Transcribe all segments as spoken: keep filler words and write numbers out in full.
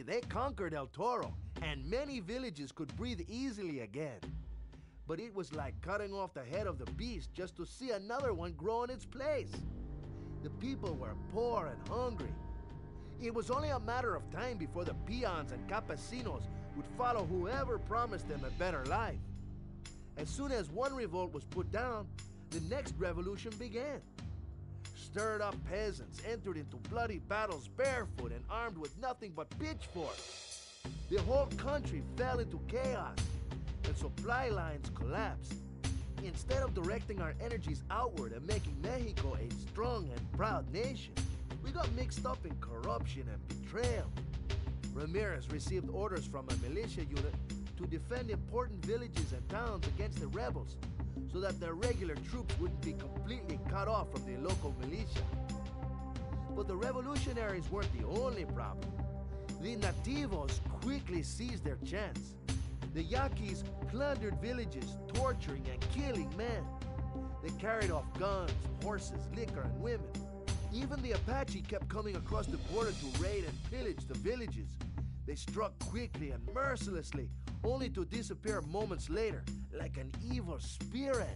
Eventually, they conquered El Toro, and many villages could breathe easily again. But it was like cutting off the head of the beast just to see another one grow in its place. The people were poor and hungry. It was only a matter of time before the peons and campesinos would follow whoever promised them a better life. As soon as one revolt was put down, the next revolution began. Stirred up peasants entered into bloody battles barefoot and armed with nothing but pitchforks. The whole country fell into chaos, and supply lines collapsed. Instead of directing our energies outward and making Mexico a strong and proud nation, we got mixed up in corruption and betrayal. Ramirez received orders from a militia unit to defend important villages and towns against the rebels, so that their regular troops wouldn't be completely cut off from the local militia. But the revolutionaries weren't the only problem. The nativos quickly seized their chance. The Yaquis plundered villages, torturing and killing men. They carried off guns, horses, liquor, and women. Even the Apache kept coming across the border to raid and pillage the villages. They struck quickly and mercilessly, only to disappear moments later, like an evil spirit.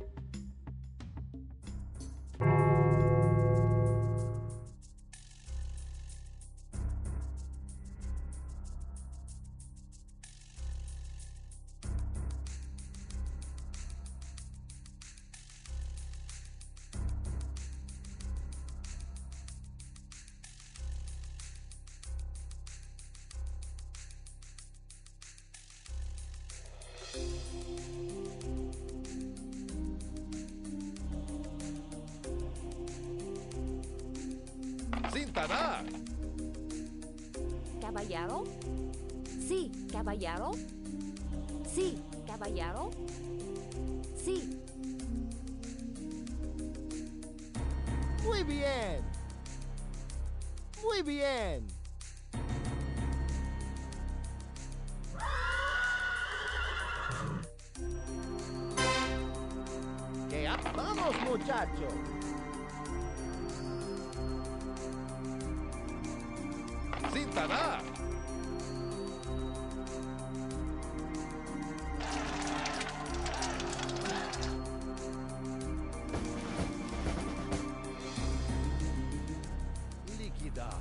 ¡Cintada! ¿Caballero? Sí, caballero. Sí, caballero. Sí. Muy bien. Muy bien. ¡Que ya vamos, muchachos! ¡Cintada! Liquidar.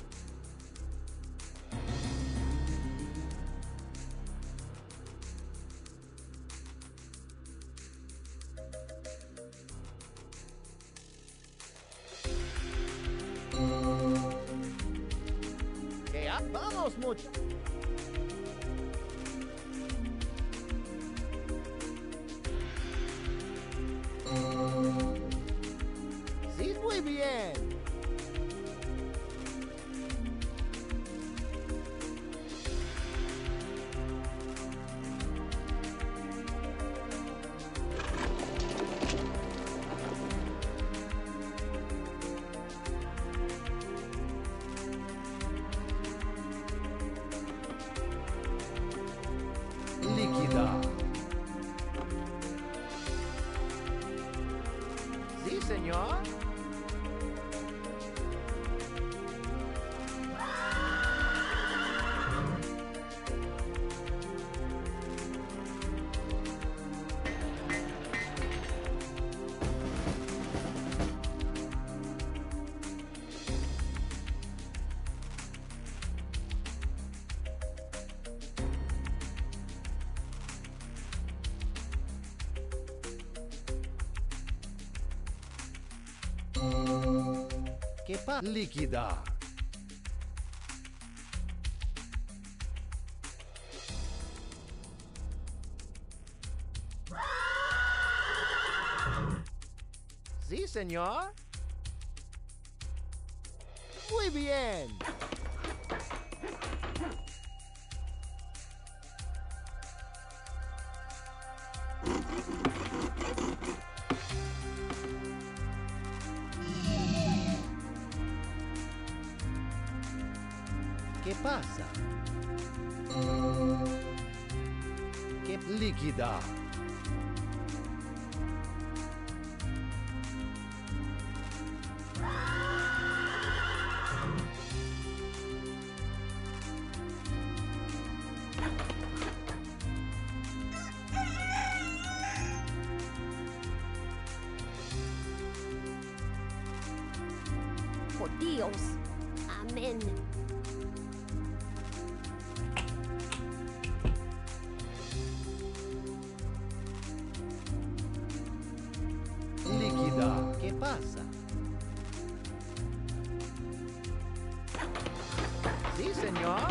¡Que ya vamos, muchachos! Sí, muy bien. Liquidar. Sí, señor. ¿Qué pasa? Liquidar. Sí, señor. Muy bien. ¿Qué pasa? ¿Qué liquidar? Dios. Amén. Líquida. ¿Qué pasa? Sí, señor.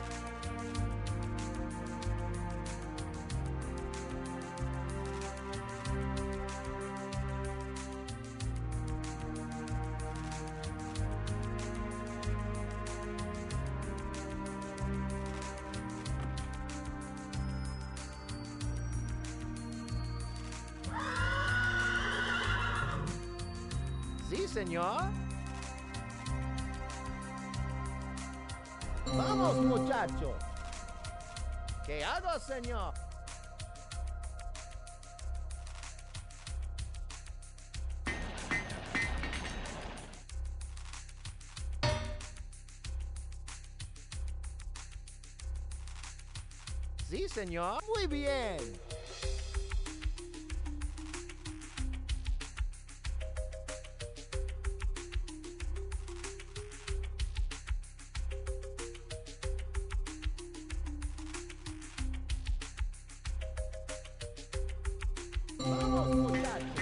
Sí, señor. Vamos, muchacho. ¿Qué hago, señor? Sí, señor. Muy bien. Vamos, muchachos.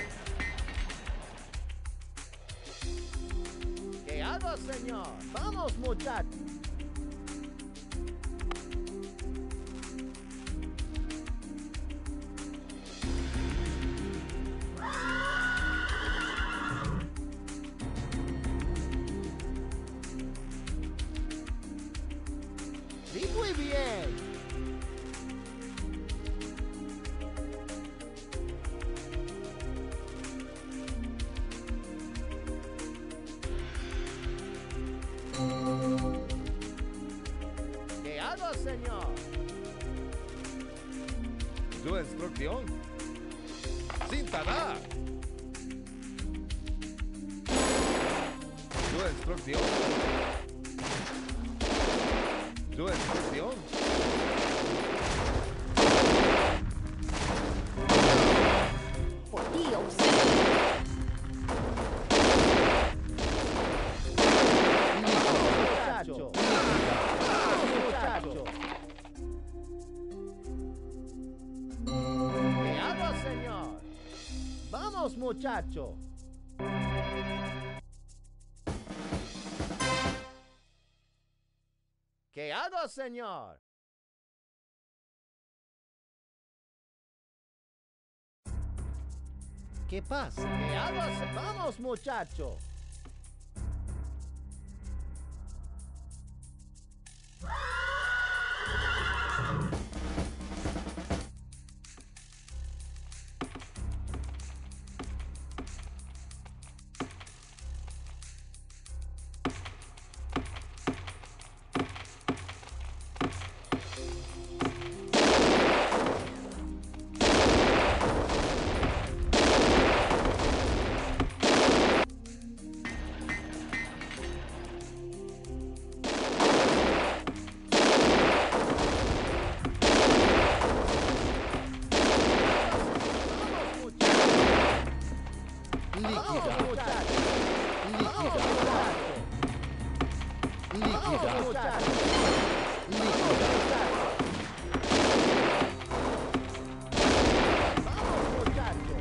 ¿Qué hago, señor? Vamos, muchachos. Sí, muy bien. ¿Qué hago, señor? Su instrucción. Cintaná. Su instrucción. Su instrucción. Por Dios. Muchacho. Muchacho. ¿Qué hago, señor? Vamos, muchacho. ¿Qué hago, señor? ¿Qué pasa? ¿Qué hago? se- Vamos, muchacho. Líquida. Líquida. Líquida. Líquida. Vamos, muchacho.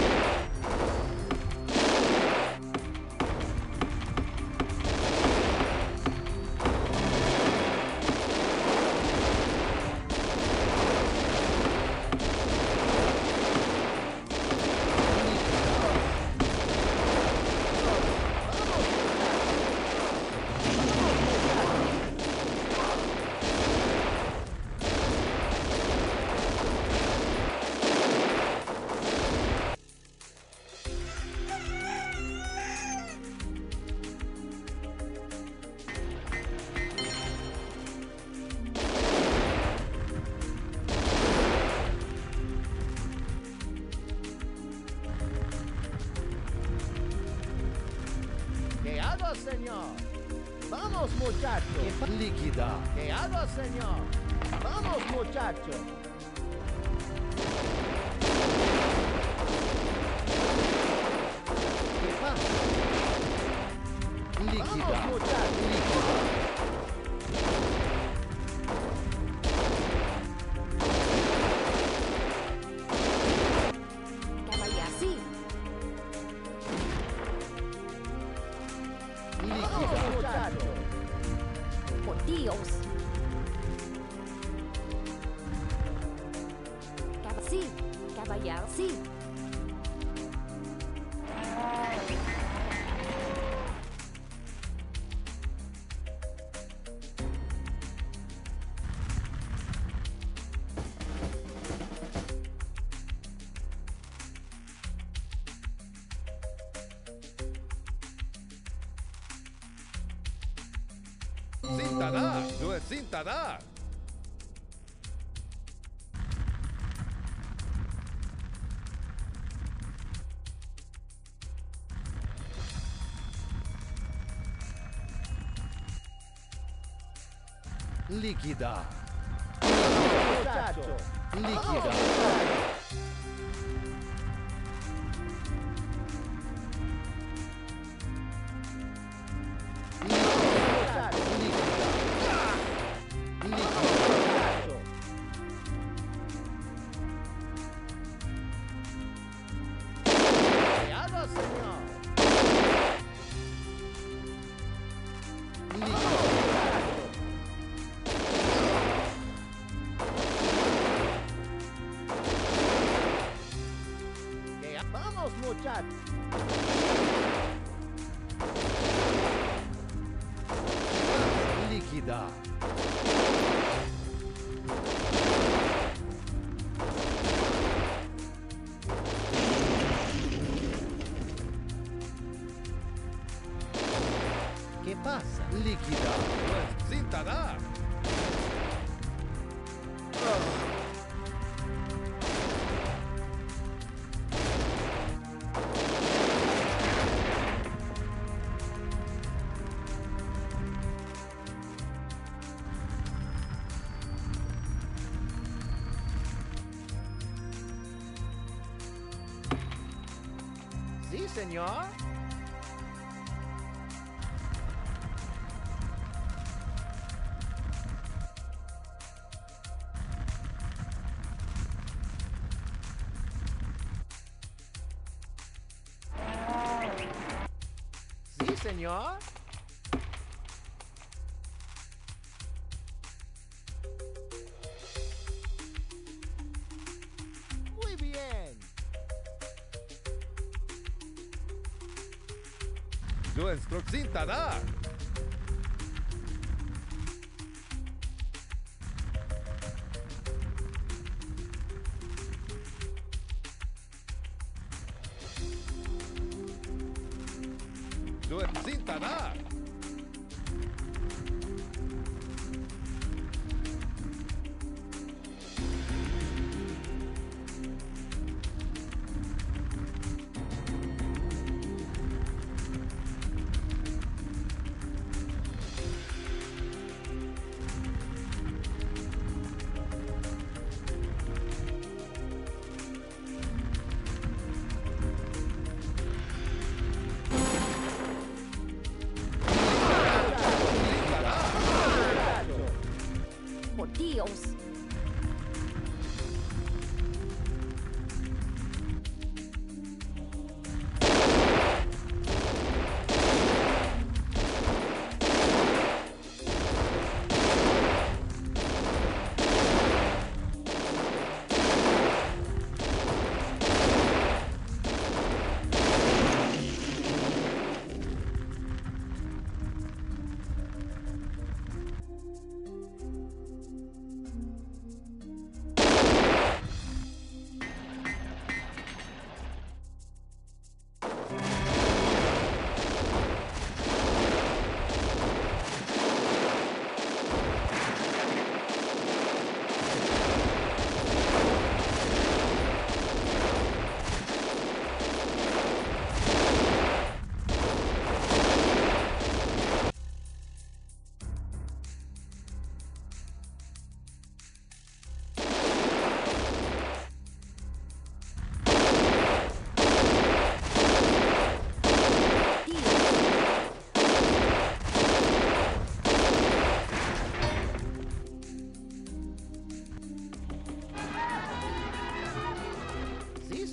¿Qué hago, señor? Vamos, muchacho. Líquida. ¿Qué hago, señor? Vamos, muchacho. ¿Qué pasa? Vamos, muchachos. Caballarsi. Vamos, muchachos. Por Dios. Caballarsi. Caballarsi. Cinta da. Du är cinta da. Liquida. Muchachos. Liquida. Muchachos. Muchachos. ¿Qué hago, señor? ¿Qué ha- Vamos, muchachos. Liquida. ¿Qué pasa? Liquida. Du är cinta da. Sí, señor. Sí, señor. Muy bien. Du är cinta da. Du är cinta da. Por Dios.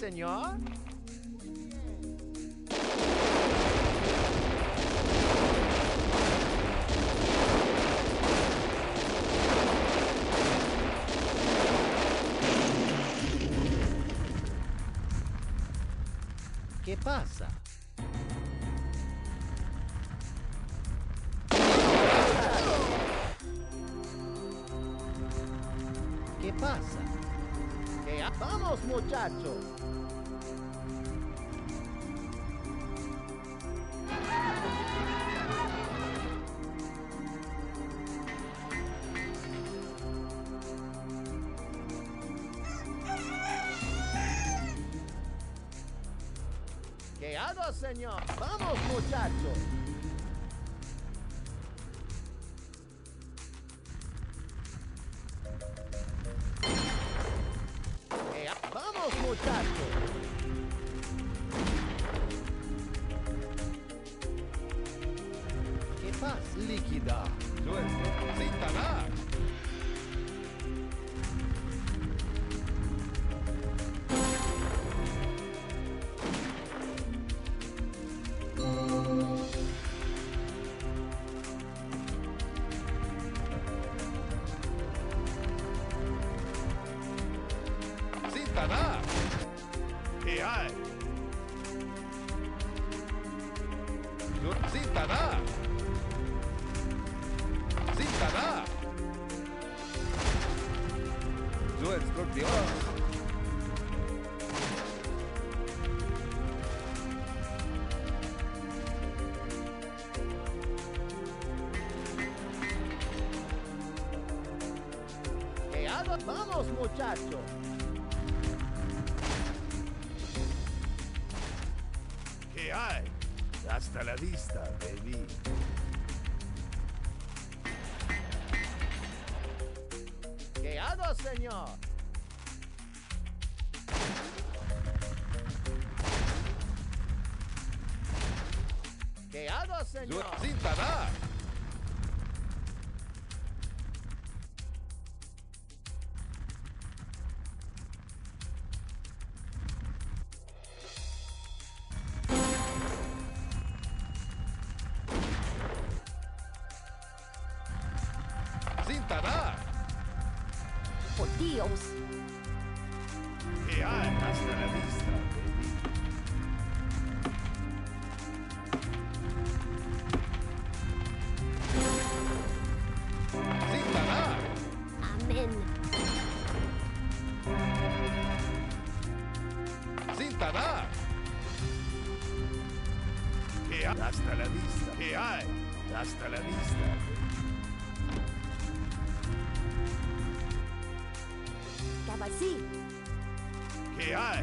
señor. ¿Qué pasa? ¿Qué pasa? ¿Qué ha- ¡Vamos, muchachos! ¿Qué hago, señor? ¡Vamos, muchachos! ¿Qué ha- ¡Vamos, muchachos! ¿Qué pasa? Líquida. Nuestro Cintanar. Cintanar. ¿Qué hay? Nu- Cintanar. Cintanar. Nuestro Dios. ¿Qué hago? ¡Vamos, muchachos! ¿Qué hay? Hasta la vista, baby. ¿Qué hago, señor? ¿Qué hago, señor? Nu- Cintanar. Cintanar. Por Dios. ¿Qué hay? Hasta la vista, baby. Cintanar. Amén. Cintanar. ¿Qué hay? Hasta la vista. ¿Qué hay? Hasta la vista, baby. Cabasí. ¿Qué hay?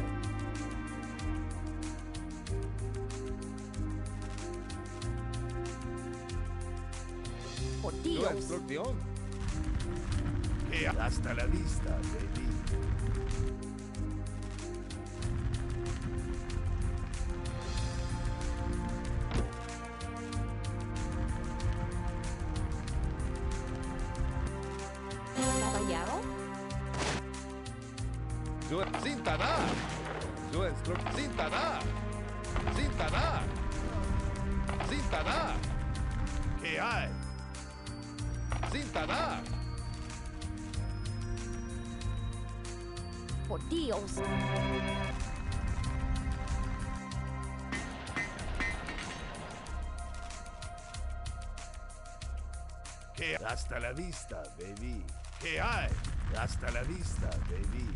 Por Dios. Nuestro Dios. ¿Qué hay? Hasta la vista, baby. Caballero. Nu- Cintanar. Nuestro Cintanar. Cintanar. Cintanar. ¿Qué hay? Cintanar. Por Dios. ¿Qué hay? Hasta la vista, baby. ¿Qué hay? Hasta la vista, baby.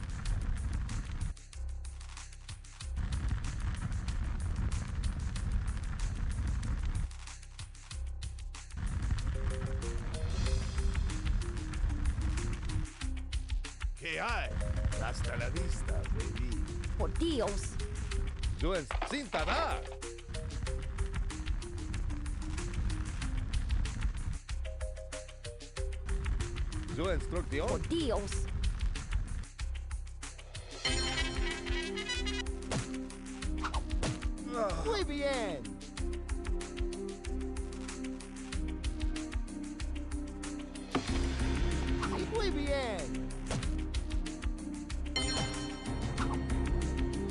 ¿Qué hay? Hasta la vista, baby. Por Dios. Nuestro Cintanar. Nuestro Dios. Por Dios. Muy bien. Muy bien.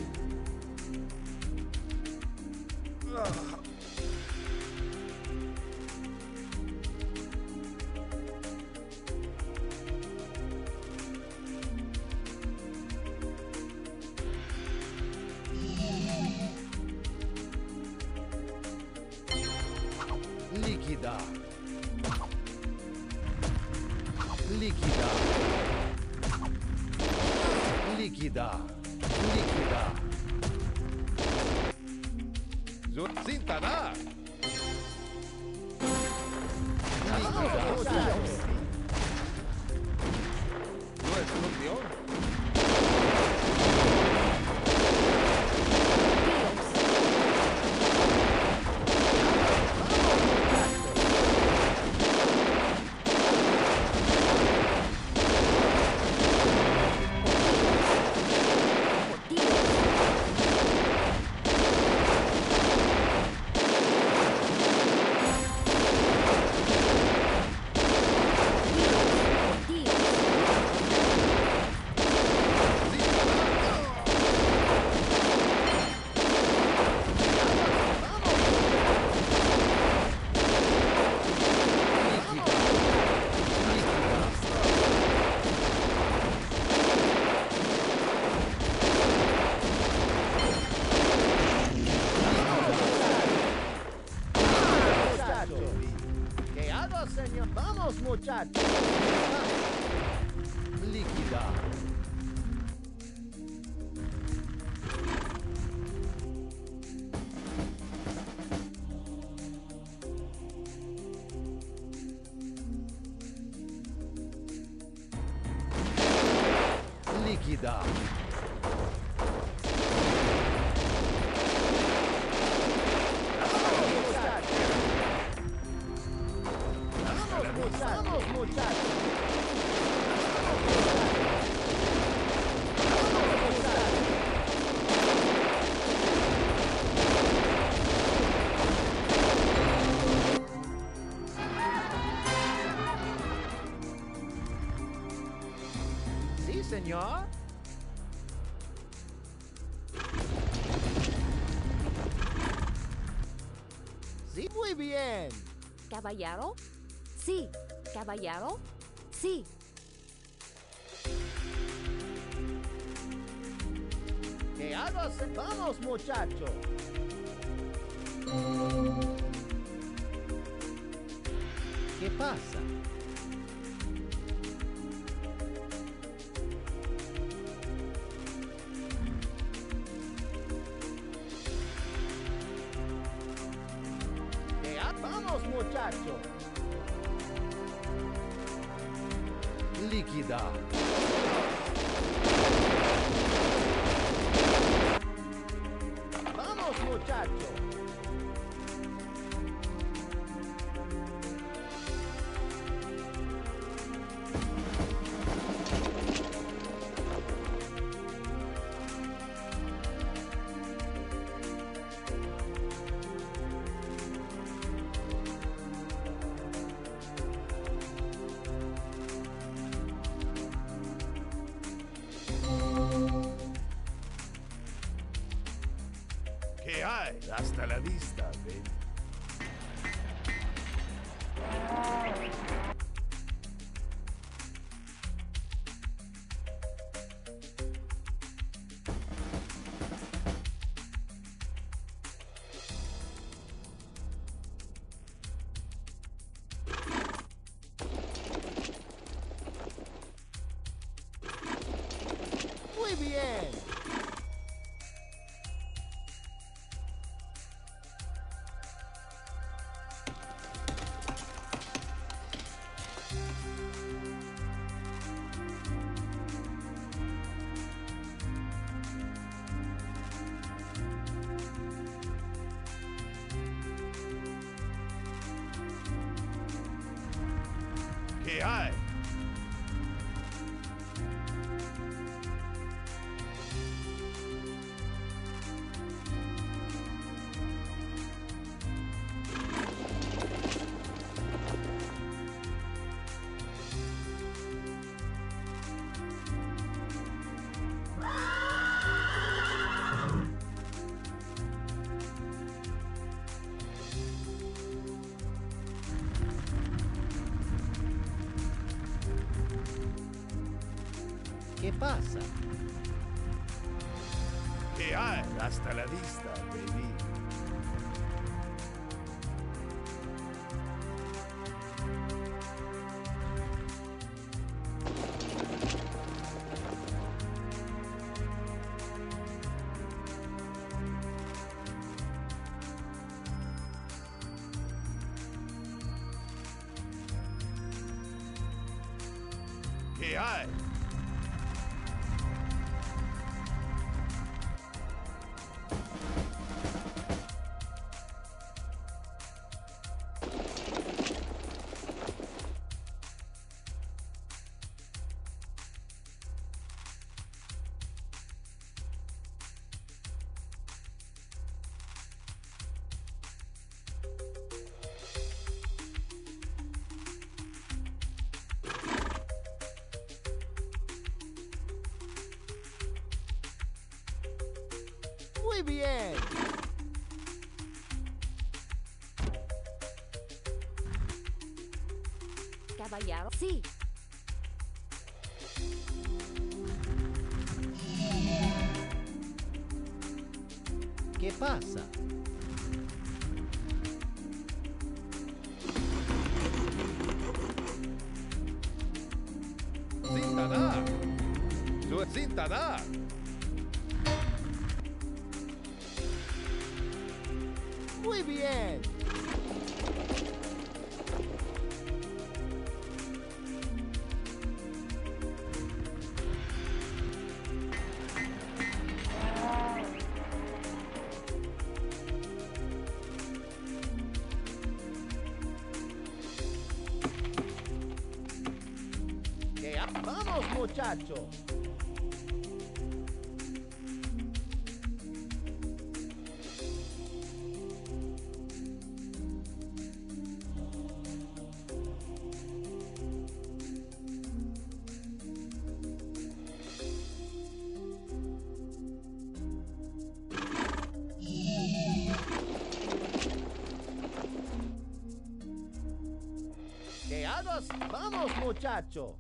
Líquida. Líquida. Líquida. Zu- Cintada. Vamos, muchachos. Su destrucción. Muchachos. ¿Qué hago, señor? Vamos, muchachos. Líquida. Líquida. Vamos, muchachos. Vamos, muchachos. Vamos, muchachos. Vamos, muchachos. Sí, señor. Sí, muy bien. Caballero? Sí. Caballero? Sí. ¿Qué hago? se- Vamos, muchachos. ¿Qué pasa? ¿Qué ha- Vamos, muchachos. Líquida. Vamos, muchachos. ¿Qué hay? Hasta la vista, baby. Muy bien. ¿Qué hay? ¿Qué pasa? ¿Qué hay? Hasta la vista, baby. ¿Qué hay? Muy bien. Caballero, sí. ¿Qué pasa? Cinta da. Su cinta da. Muy bien. Que a- Vamos, muchacho. Que hagas. Vamos, muchacho.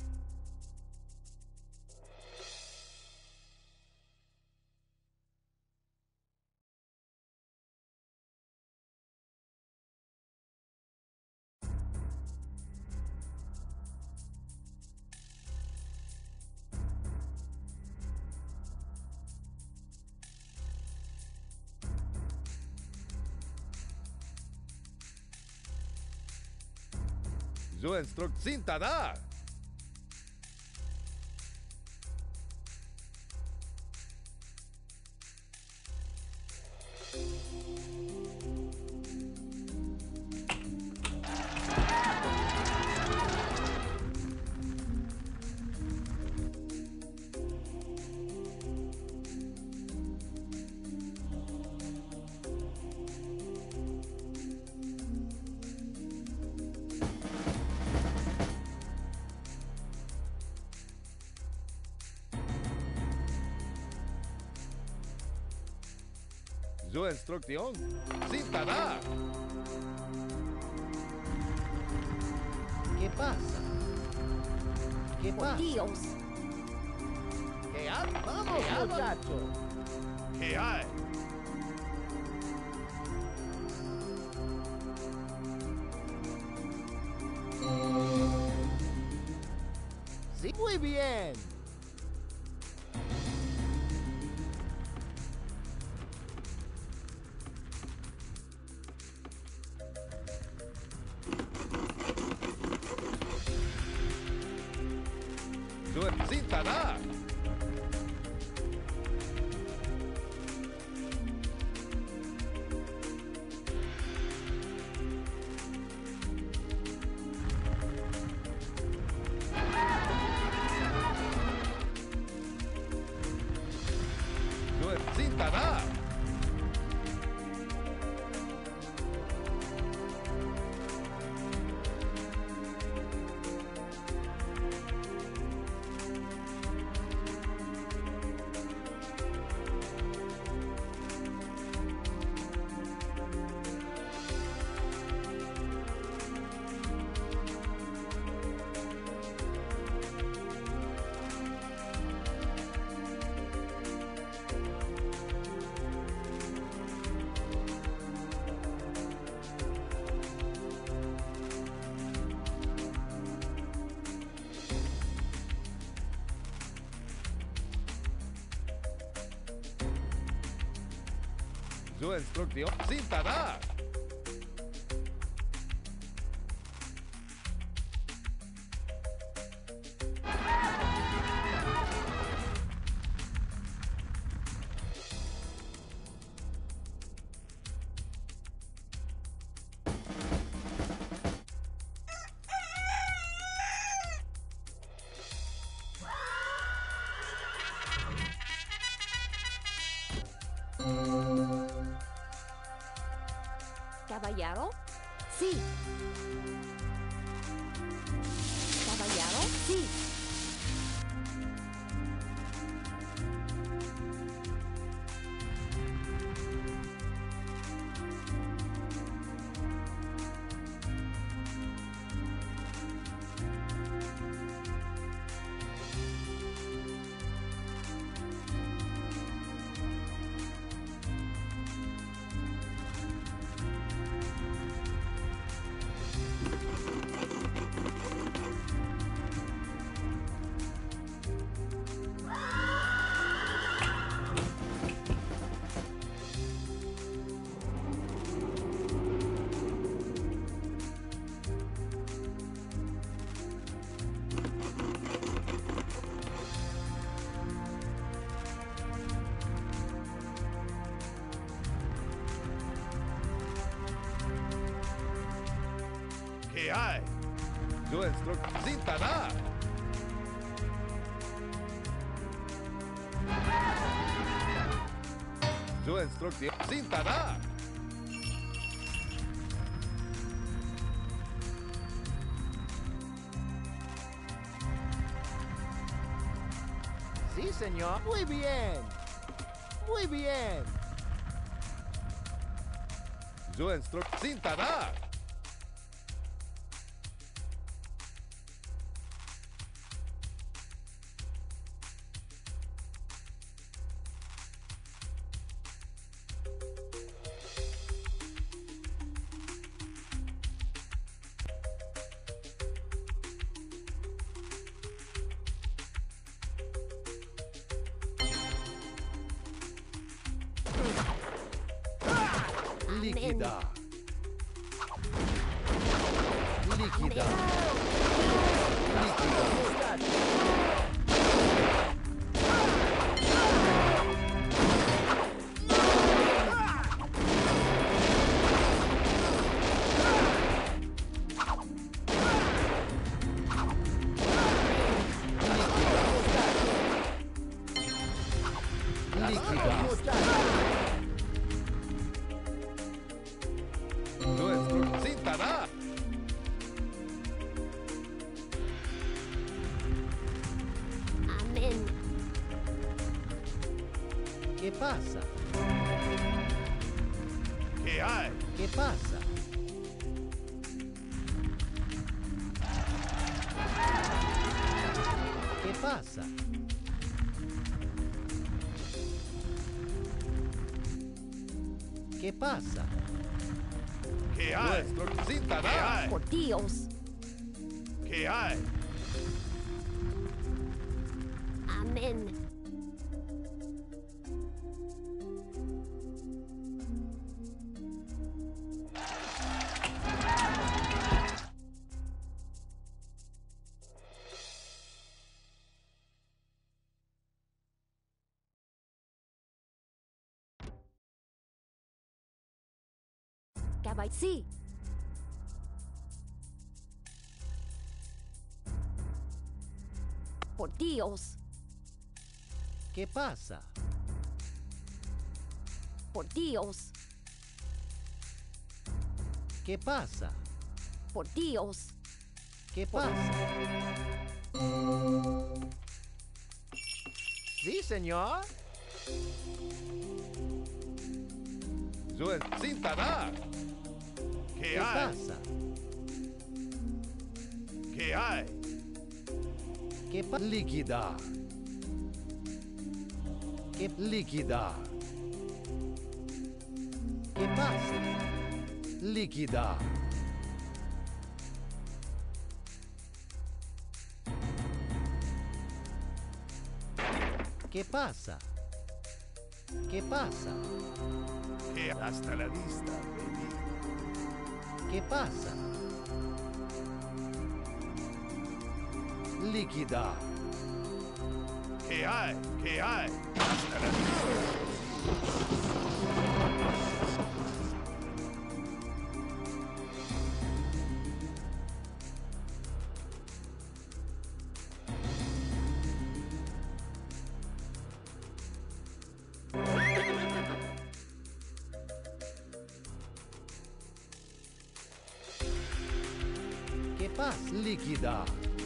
Su instruct cinta da. Su instrucción cinta da. ¿Qué pasa? ¿Qué Por pasa? Dios. Que ha- Vamos, muchacho. ¿Qué hay? Sí, muy bien. Su cinta da. Su cinta da. Su instrucción cinta da. Caballero? Sí. Caballero? Sí. ¿Qué hay? Yo instrucción sin tanar. Yo instrucción sin tanar. Sí, señor. Muy bien. Muy bien. Yo instrucción sin tanar. Liquidar. Liquidar. Liquidar. Yo instrucción sin tanar. Amén. ¿Qué pasa? ¿Qué hay? ¿Qué pasa? ¿Qué pasa? ¿Qué pasa? ¿Qué ¿Qué hay? hay? Nuestro sin tanar. Por Dios. ¿Qué hay? Amén. Caball- sí. Por Dios. ¿Qué pasa? Por Dios. ¿Qué pasa? Por Dios. ¿Qué pasa? Sí, señor. Yo sin tanar. ¿Qué ¿Qué hay? pasa? ¿Qué hay? ¿Qué pasa? Liquidar. ¿Qué, Liquidar. qué pasa? Liquidar. ¿Qué pasa? ¿Qué pasa? ¿Qué? Hasta la vista, baby. ¿Qué pasa? Liquidar. ¿Qué hay? ¿Qué hay? Hasta la vista. pasa? Liquidar.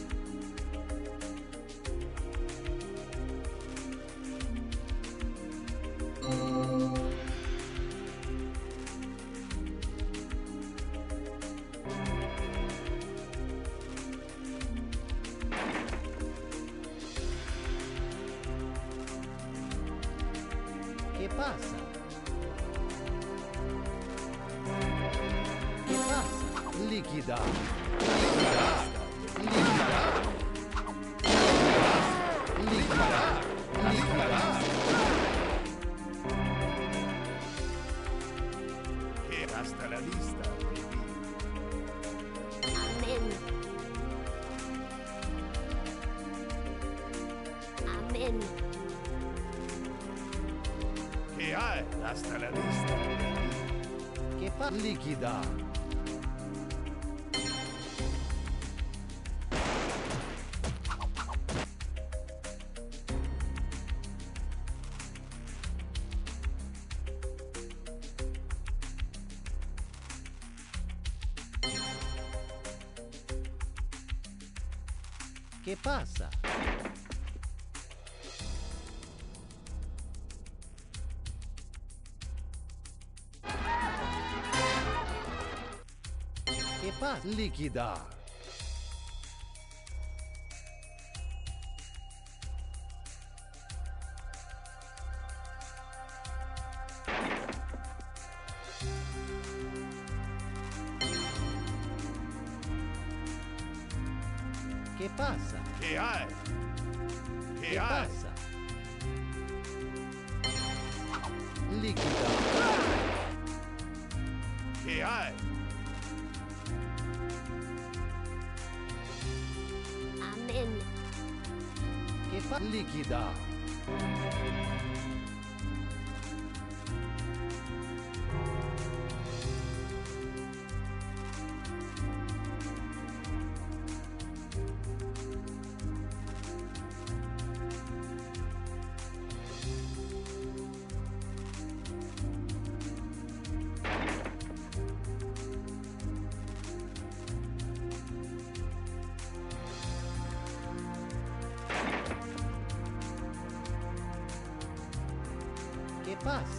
¿Qué pasa? ¿Qué pasa? Liquidar. Liquidar. Liquidar. Liquidar. Liquidar. Que hasta la vista, baby. Amén. Amén. ¿Qué hay? Hasta la vista. ¿Qué pasa? Liquidar. ¿Qué pasa? ¿Qué pasa? Liquidar. ¿Qué pasa? ¿Qué hay? ¿Qué ¿Qué hay? pasa? Liquidar. ¿Qué hay? Amén. ¿Qué pasa? Liquidar. ¿Qué pasa?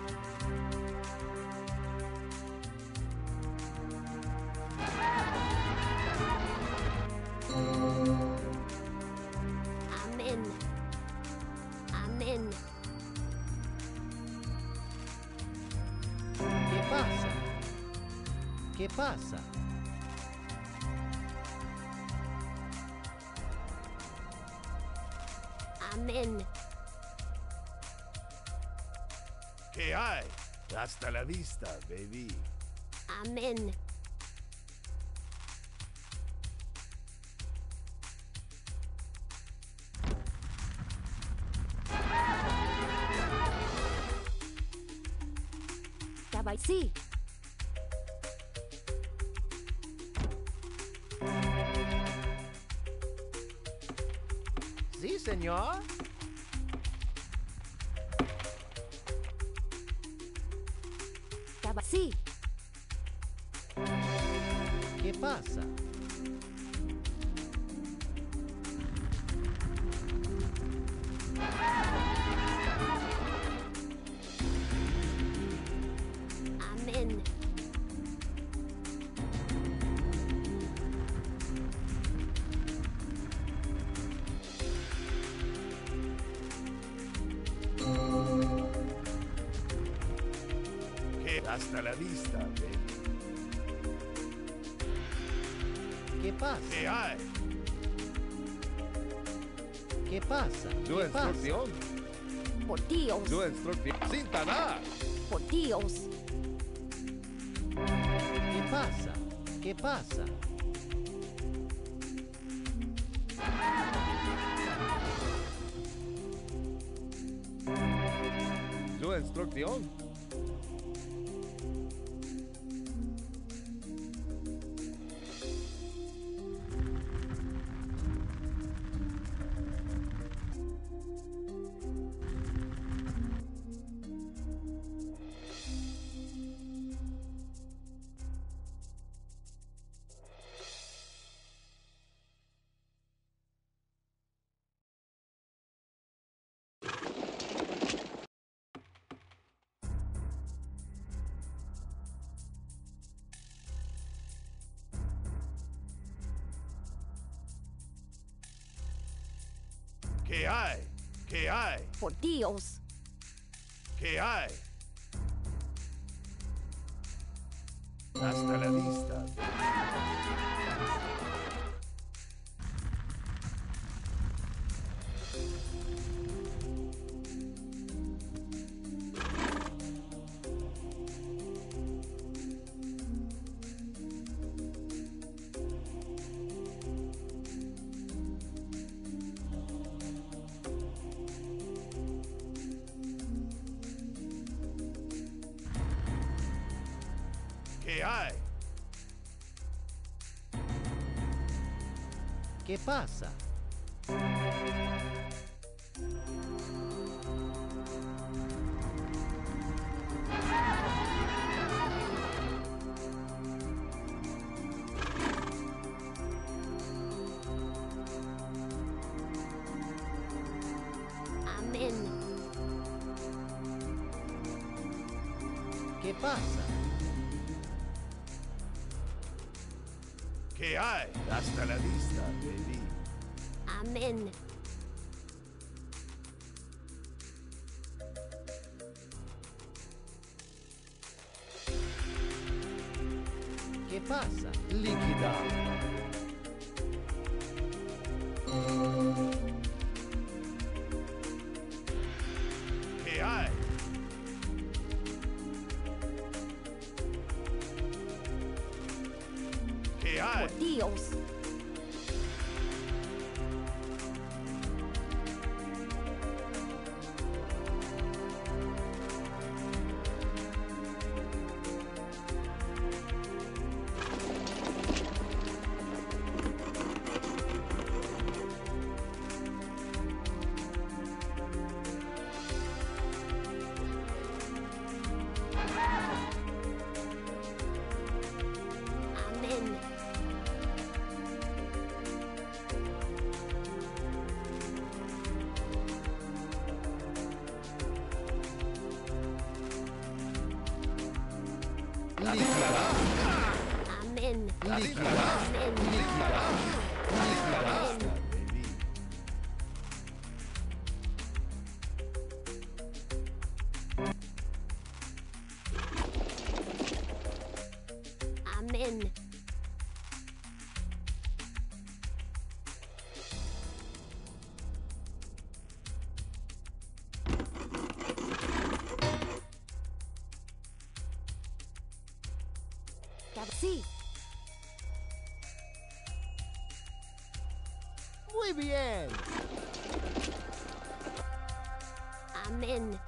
Amén. Amén. ¿Qué pasa? ¿Qué pasa? Amén. ¿Qué hay? Hasta la vista, baby. Amén. Caball, sí. Sí, señor. Caball, sí. ¿Qué pasa? Amén. ¿Qué? Hasta la vista, baby. ¿Qué pasa? ¿Qué hay? ¿Qué pasa? Su ¿Qué pasa? instrucción, Por Dios. su instrucción. Cintaná. Por Dios. ¿Qué pasa? ¿Qué pasa? Su instrucción. ¿Qué hay? ¿Qué hay? Por Dios. ¿Qué hay? Hasta la vista. ¿Qué hay? ¿Qué pasa? Amén. ¿Qué pasa? ¿Qué hay? Hasta la vista, baby. Amén. ¿Qué pasa? Líquida. ¿Qué hay? ¿Qué hay? Por Dios. Amén. Líquida. Amén. Líquida. Amén. Líquida. Amén. Baby. Amén. Sí. Muy bien. Amén.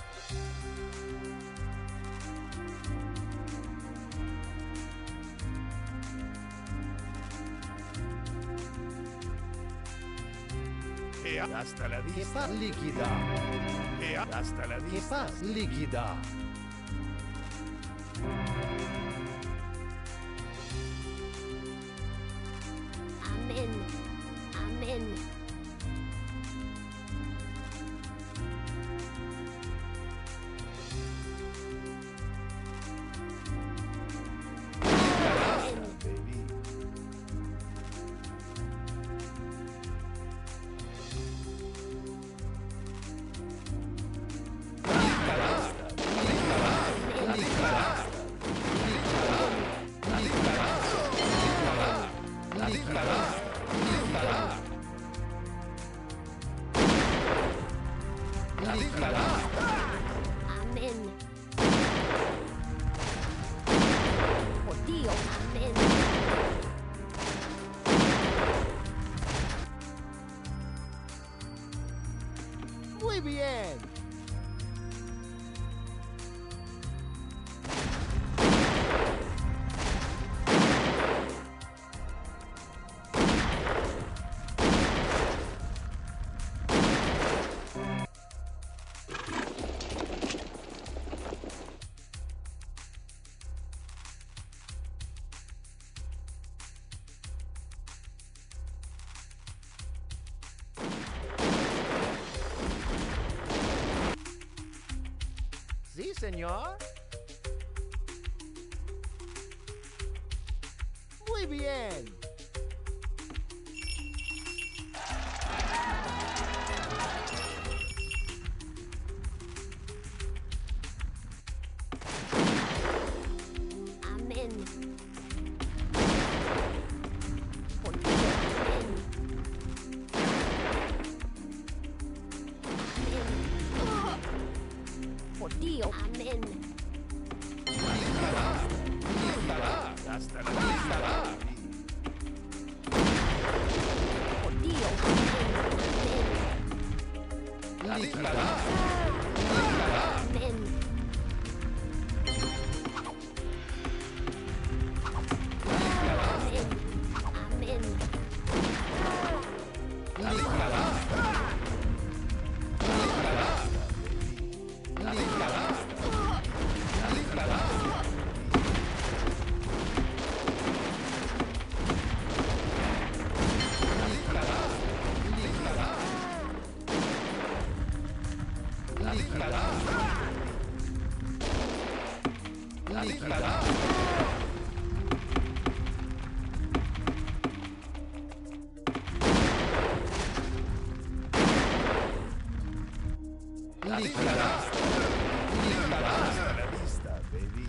¿Qué hay? Hasta la ¿Qué vista. pasa? Líquida. ¿Qué hay? Hasta la ¿Qué vista. pasa? Líquida. Amén. Amén. Amén. Baby. Amén. Por Dios. Amén. Muy bien. Sí, señor. Muy bien. Amen. Amen. Amen. Hasta la vista, baby.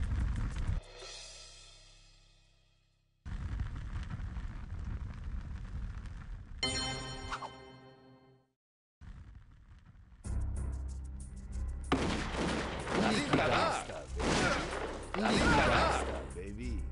Hasta la vista, baby. Hasta la vista, baby.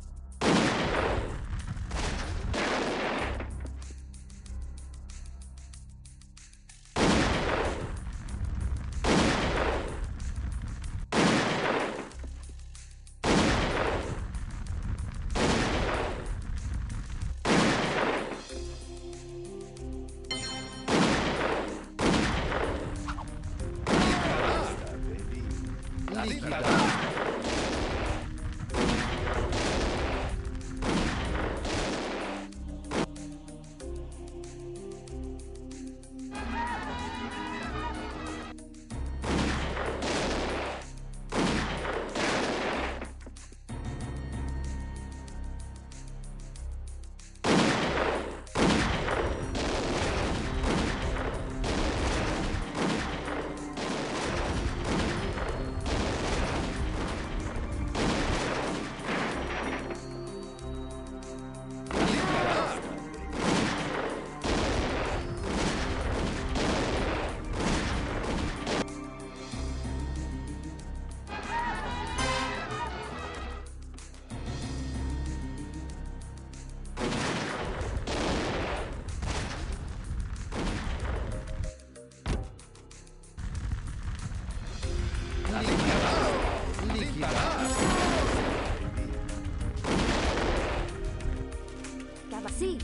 Estaba así.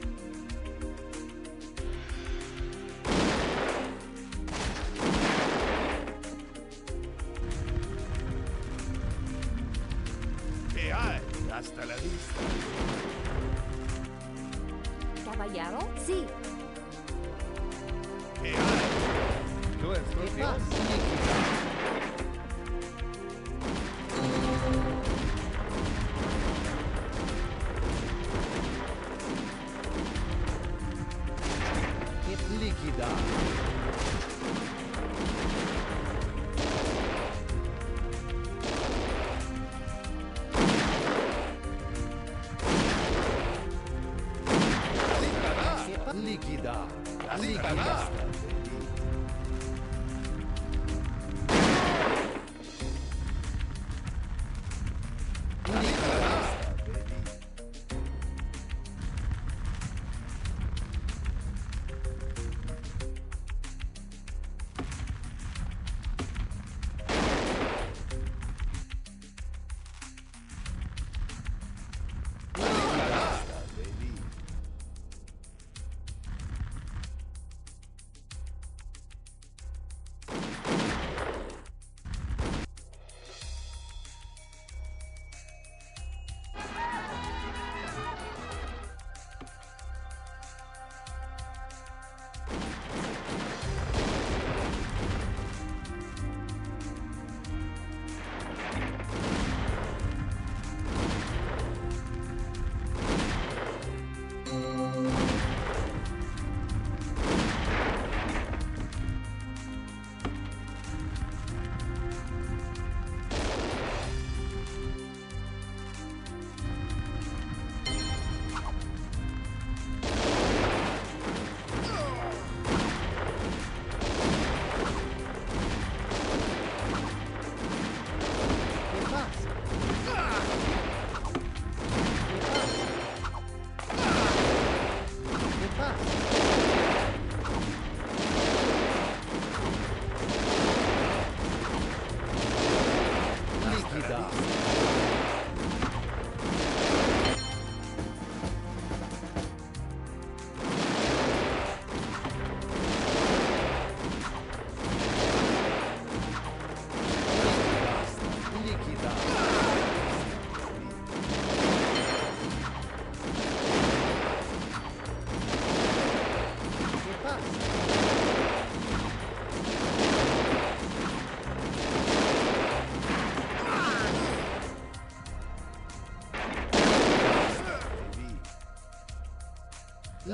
¿Qué hay? Hasta la vista. Caballero, sí. ¿Qué hay? Nuestro ¿Qué Dios. pasa? Líquida. ¿Qué pasa? Líquida. Hasta la Líquida. vista, baby. Hasta la vista, baby.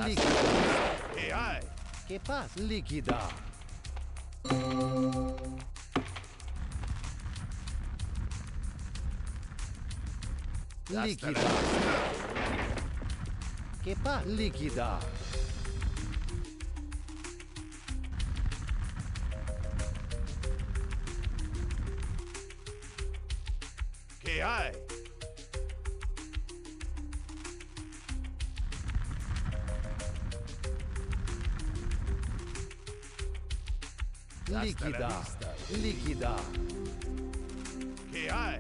Liquidar. ¿Qué hay? ¿Qué pasa? Liquidar. Hasta la Liquidar. vista. ¿Qué pasa? Liquidar. ¿Qué hay? Hasta la Liquidar. vista. Liquidar. ¿Qué hay?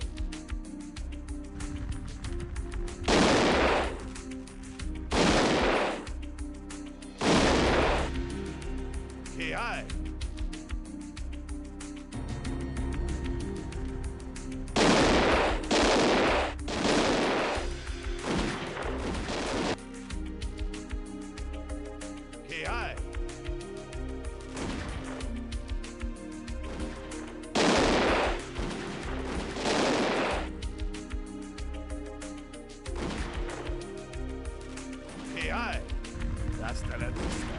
¿Qué hay? ¿Qué hay? ¿Qué hay? Hasta la vista.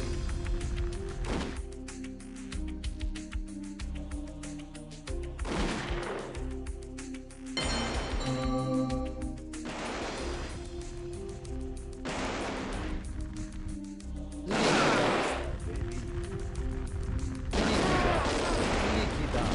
Liquidar.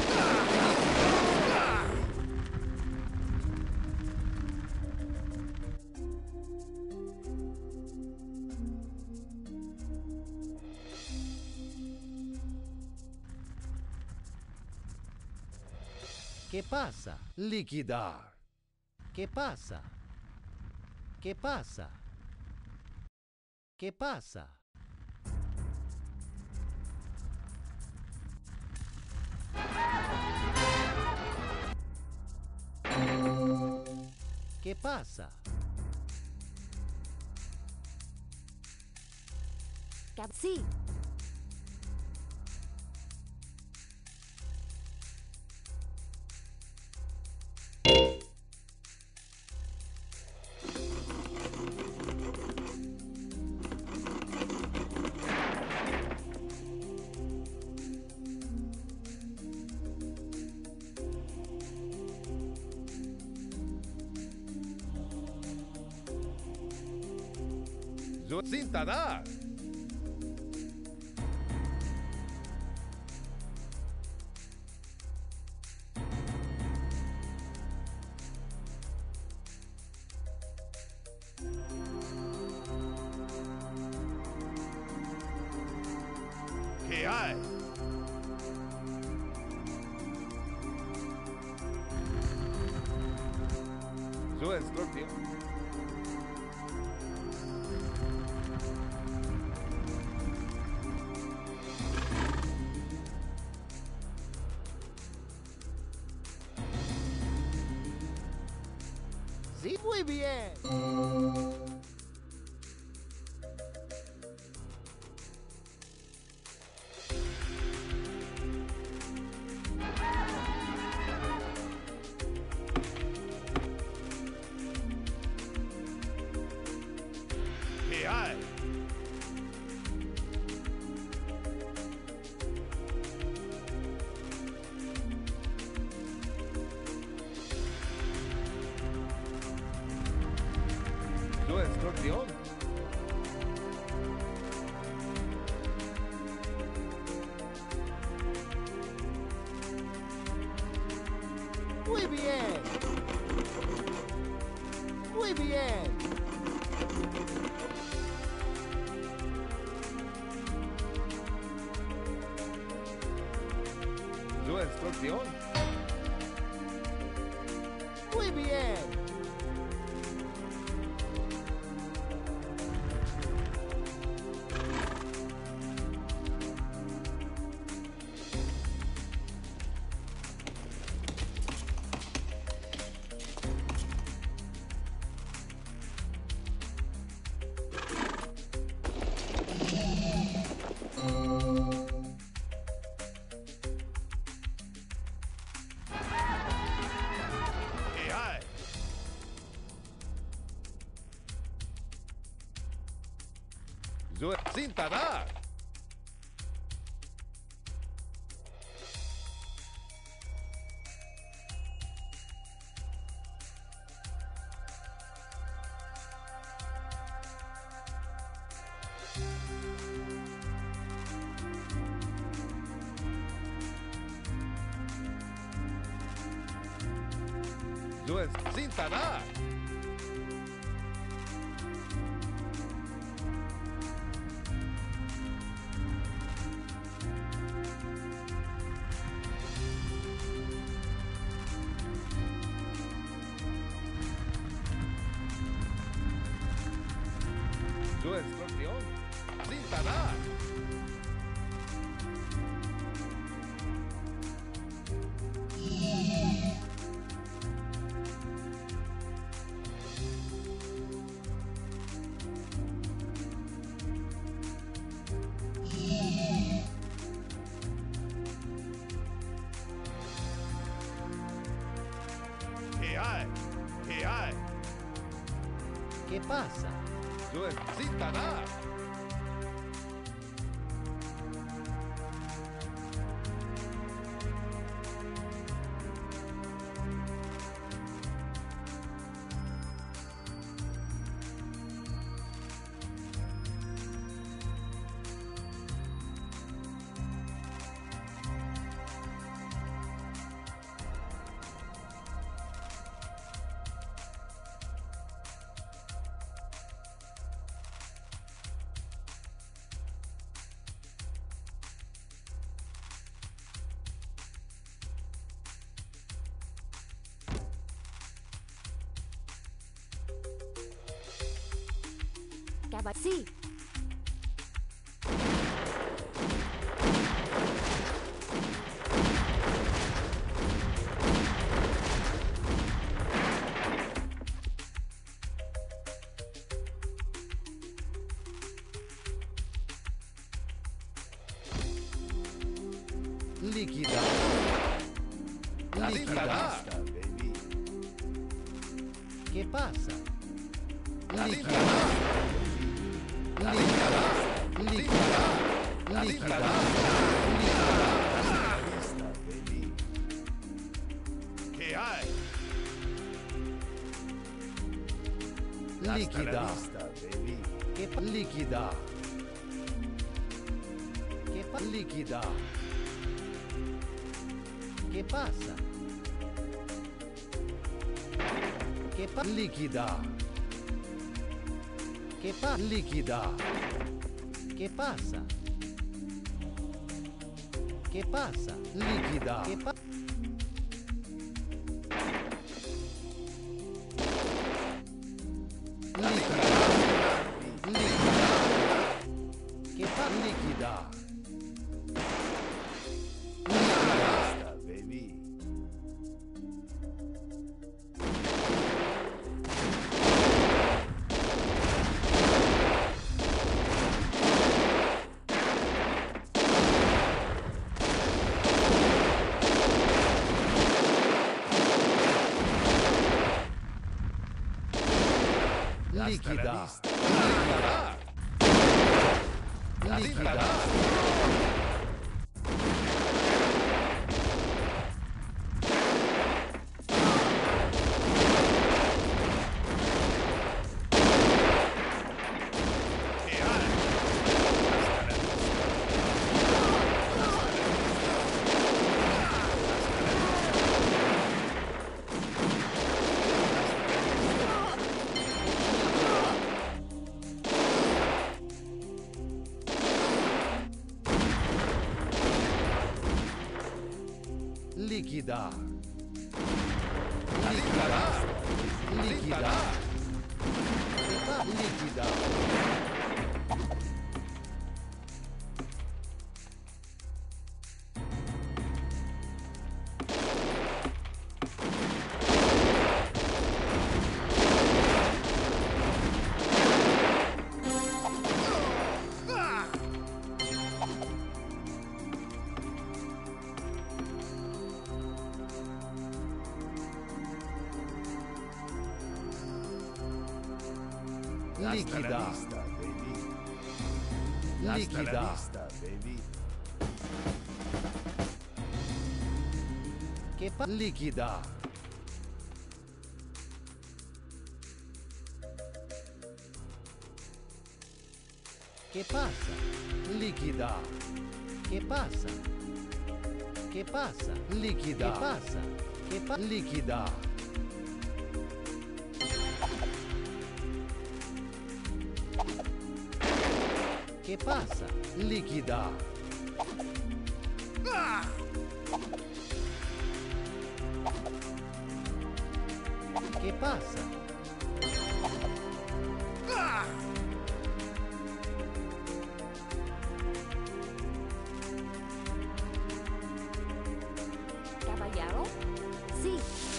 ¿Qué pasa? Liquidar. ¿Qué pasa? ¿Qué pasa? ¿Qué pasa? ¿Qué pasa? Cab- Sí. Sin tardar. ¿Qué hay? Su instrucción. Sí, muy bien. ¿Qué hay? Su instrucción. Muy bien. Muy bien. Su instrucción. Muy bien. Sin parar. Luis, sin parar. Su instrucción, sin parar. ¿Qué hay? ¿Qué hay? ¿Qué pasa? Su in- sin parar. Caba- sí. Liquidar. Hasta Liquidar. la vista, baby. ¿Qué pasa? Liquidar. Liquidar. Liquidar. Liquidar. Hasta la vista, baby. ¿Qué hay? Hasta la Liquidar. vista, baby. ¿Qué, pa- Liquidar. qué, pa- Liquidar. ¿Qué pasa? ¿Qué, pa- Liquidar. qué, pa- Liquidar. ¿Qué pasa? ¿Qué pasa? Liquidar. ¿Qué, pa- ¿Qué pa- Liquidar. Hasta, baby. Hasta la Liquidar. vista. Liquidar. ¿Qué hay? Hasta la vista. Liquidar. Liquidar. Liquidar. Liquidar. Hasta la Liquidar. vista, baby. Hasta la Liquidar. vista, baby. ¿Qué pasa? Liquidar. ¿Qué pasa? Liquidar. ¿Qué pasa? ¿Qué pasa? ¿Qué Liquidar. pasa? ¿Qué pasa? Liquidar. ¿Qué pasa? Liquidar. ¿Qué pasa? Caballero? Sí.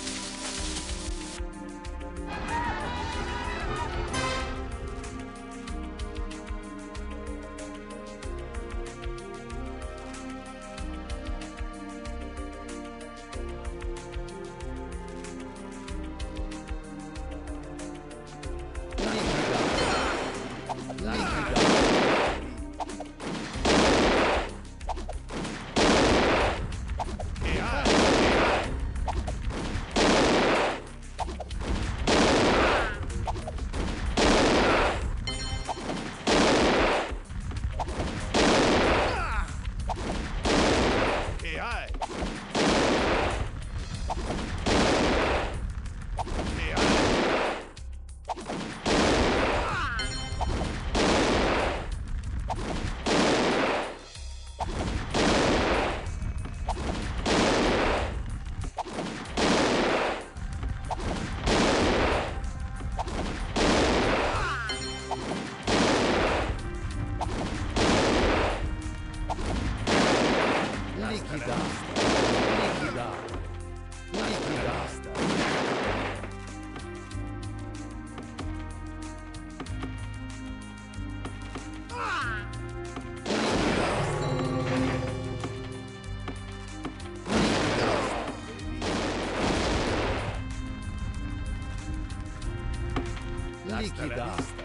¿Qué hay? ¿Qué hay? ¿Qué hay? Liquidar. Liquidar. Liquidar. Hasta la Liquidar. vista.